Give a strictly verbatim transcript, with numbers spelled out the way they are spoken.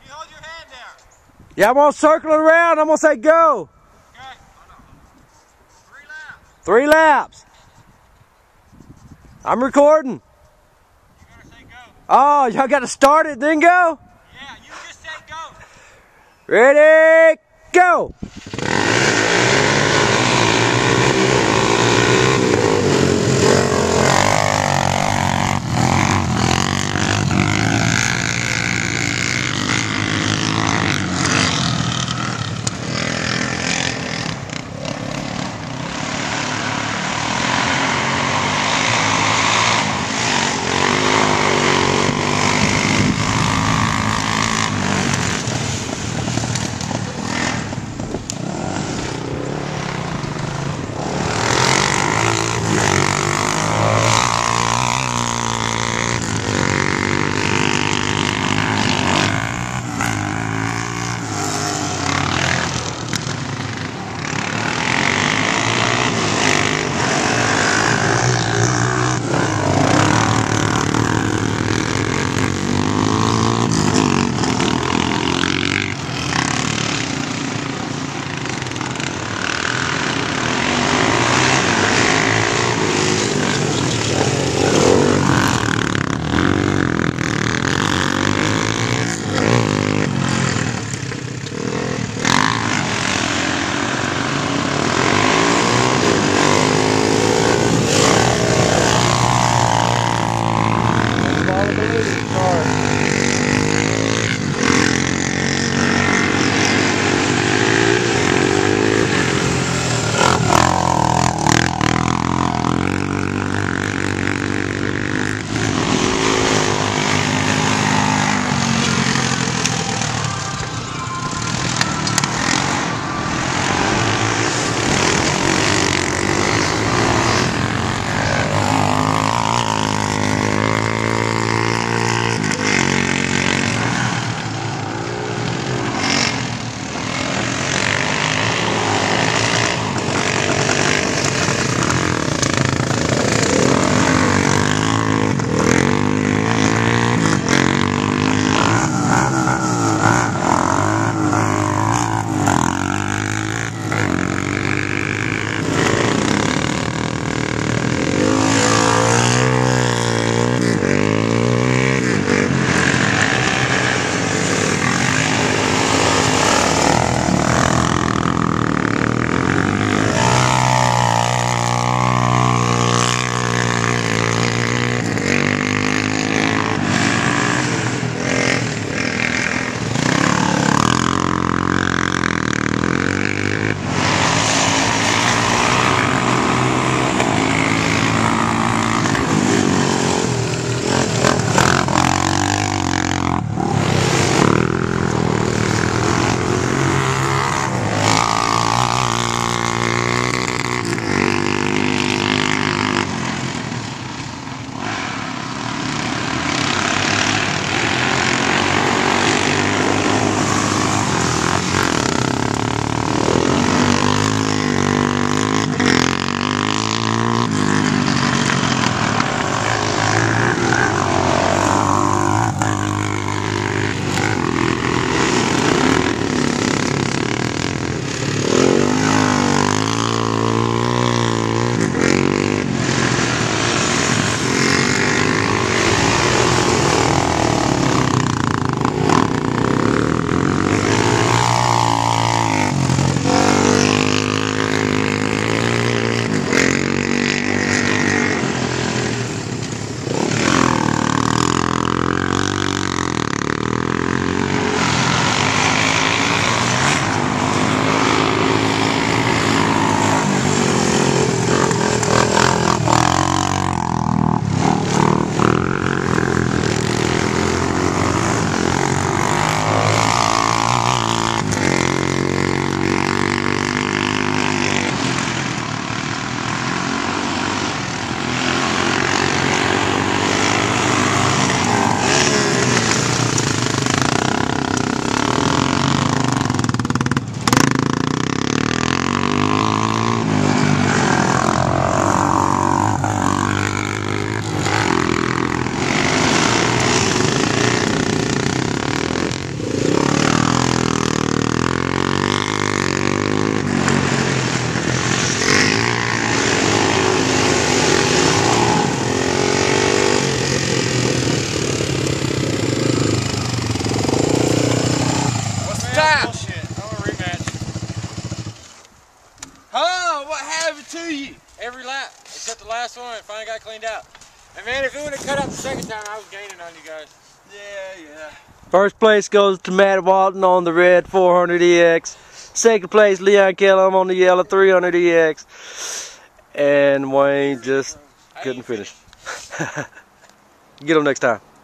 you hold your hand there. Yeah, I'm gonna circle it around. I'm gonna say go. Okay. Three laps. Three laps. I'm recording. You gotta say go. Oh, y'all got to start it, then go? Yeah, you just say go. Ready, go. you. Every lap, except the last one. Finally got cleaned out. And man, if it would have cut out the second time, I was gaining on you guys. Yeah, yeah. First place goes to Matt Walton on the red four hundred E X. Second place, Leon Kellum on the yellow three hundred E X. And Wayne just couldn't finish. Get him next time.